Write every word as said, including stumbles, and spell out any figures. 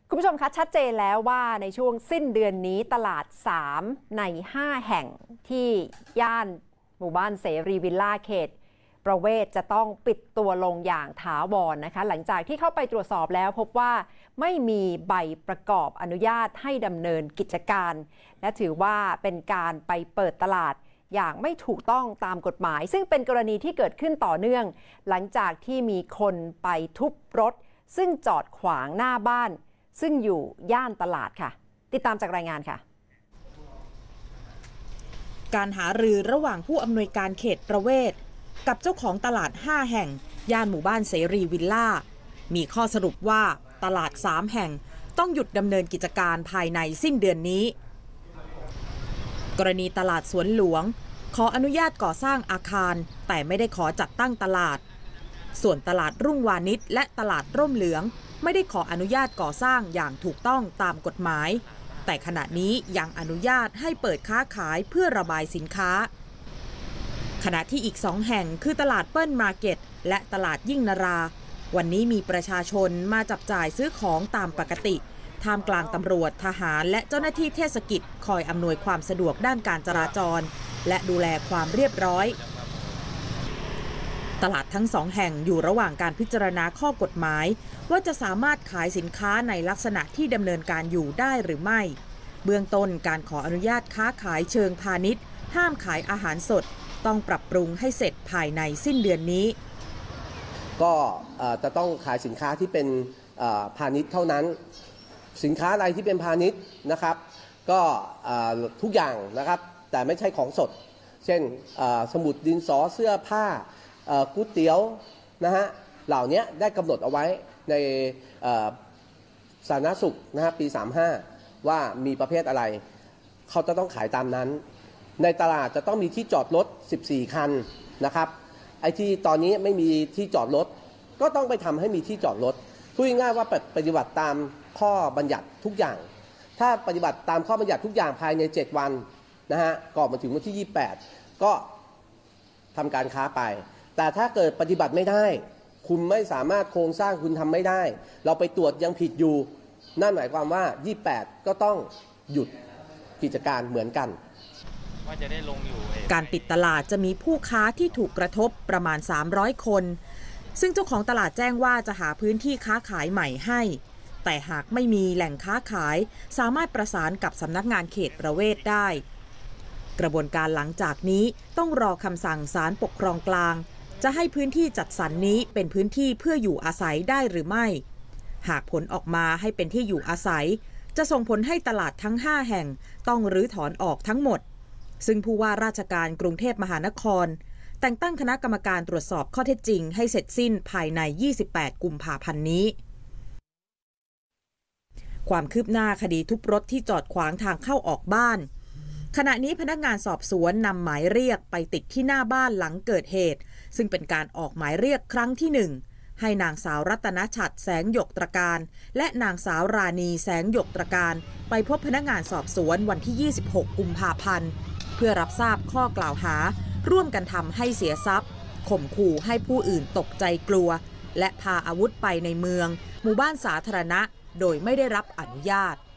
คุณผู้ชมคะชัดเจนแล้วว่าในช่วงสิ้นเดือนนี้ตลาดสามในห้าแห่งที่ย่านหมู่บ้านเสรีวิลล่าเขตประเวศจะต้องปิดตัวลงอย่างถาวรนะคะหลังจากที่เข้าไปตรวจสอบแล้วพบว่าไม่มีใบประกอบอนุญาตให้ดำเนินกิจการและถือว่าเป็นการไปเปิดตลาดอย่างไม่ถูกต้องตามกฎหมายซึ่งเป็นกรณีที่เกิดขึ้นต่อเนื่องหลังจากที่มีคนไปทุบรถซึ่งจอดขวางหน้าบ้านซึ่งอยู่ย่านตลาดค่ะติดตามจากรายงานค่ะการหารือระหว่างผู้อำนวยการเขตประเวศกับเจ้าของตลาดห้าแห่งย่านหมู่บ้านเสรีวิลล่ามีข้อสรุปว่าตลาดสามแห่งต้องหยุดดำเนินกิจการภายในสิ้นเดือนนี้กรณีตลาดสวนหลวงขออนุญาตก่อสร้างอาคารแต่ไม่ได้ขอจัดตั้งตลาดส่วนตลาดรุ่งวานิชและตลาดร่มเหลืองไม่ได้ขออนุญาตก่อสร้างอย่างถูกต้องตามกฎหมายแต่ขณะนี้ยังอนุญาตให้เปิดค้าขายเพื่อระบายสินค้าขณะที่อีกสองแห่งคือตลาดเปิ้ลมาร์เก็ตและตลาดยิ่งนราวันนี้มีประชาชนมาจับจ่ายซื้อของตามปกติท่ามกลางตำรวจทหารและเจ้าหน้าที่เทศกิจคอยอำนวยความสะดวกด้านการจราจรและดูแลความเรียบร้อยตลาดทั้งสองแห่งอยู่ระหว่างการพิจารณาข้อกฎหมายว่าจะสามารถขายสินค้าในลักษณะที่ดำเนินการอยู่ได้หรือไม่เบื้องต้นการขออนุญาตค้าขายเชิงพาณิชย์ห้ามขายอาหารสดต้องปรับปรุงให้เสร็จภายในสิ้นเดือนนี้ก็จะต้องขายสินค้าที่เป็นพาณิชย์เท่านั้นสินค้าอะไรที่เป็นพาณิชย์นะครับก็ทุกอย่างนะครับแต่ไม่ใช่ของสดเช่นสมุดดินสอเสื้อผ้าก๋วยเตี๋ยวนะฮะเหล่านี้ได้กำหนดเอาไว้ในสาธารณสุขนะฮะปีสามสิบห้าว่ามีประเภทอะไรเขาจะต้องขายตามนั้นในตลาดจะต้องมีที่จอดรถสิบสี่คันนะครับไอ้ที่ตอนนี้ไม่มีที่จอดรถก็ต้องไปทำให้มีที่จอดรถพูดง่ายๆว่าปฏิบัติตามข้อบัญญัติทุกอย่างถ้าปฏิบัติตามข้อบัญญัติทุกอย่างภายในเจ็ดวันนะฮะก่อนมาถึงวันที่ยี่สิบแปดก็ทำการค้าไปแต่ถ้าเกิดปฏิบัติไม่ได้คุณไม่สามารถโครงสร้างคุณทำไม่ได้เราไปตรวจยังผิดอยู่นั่นหมายความว่ายี่สิบแปดก็ต้องหยุดกิจการเหมือนกันว่าจะได้ลงอยู่การปิดตลาดจะมีผู้ค้าที่ถูกกระทบประมาณสามร้อยคนซึ่งเจ้าของตลาดแจ้งว่าจะหาพื้นที่ค้าขายใหม่ให้แต่หากไม่มีแหล่งค้าขายสามารถประสานกับสำนักงานเขตประเวศได้กระบวนการหลังจากนี้ต้องรอคำสั่งศาลปกครองกลางจะให้พื้นที่จัดสรรนี้เป็นพื้นที่เพื่ออยู่อาศัยได้หรือไม่หากผลออกมาให้เป็นที่อยู่อาศัยจะส่งผลให้ตลาดทั้งห้าแห่งต้องรื้อถอนออกทั้งหมดซึ่งผู้ว่าราชการกรุงเทพมหานครแต่งตั้งคณะกรรมการตรวจสอบข้อเท็จจริงให้เสร็จสิ้นภายในยี่สิบแปดกุมภาพันธ์นี้ความคืบหน้าคดีทุบรถที่จอดขวางทางเข้าออกบ้านขณะนี้พนักงานสอบสวนนำหมายเรียกไปติดที่หน้าบ้านหลังเกิดเหตุซึ่งเป็นการออกหมายเรียกครั้งที่หนึ่งให้นางสาวรัตนฉัตรแสงหยกตระการและนางสาวราณีแสงหยกตระการไปพบพนักงานสอบสวนวันที่ยี่สิบหกกุมภาพันธ์เพื่อรับทราบข้อกล่าวหาร่วมกันทำให้เสียทรัพย์ข่มขู่ให้ผู้อื่นตกใจกลัวและพาอาวุธไปในเมืองหมู่บ้านสาธารณะโดยไม่ได้รับอนุญาต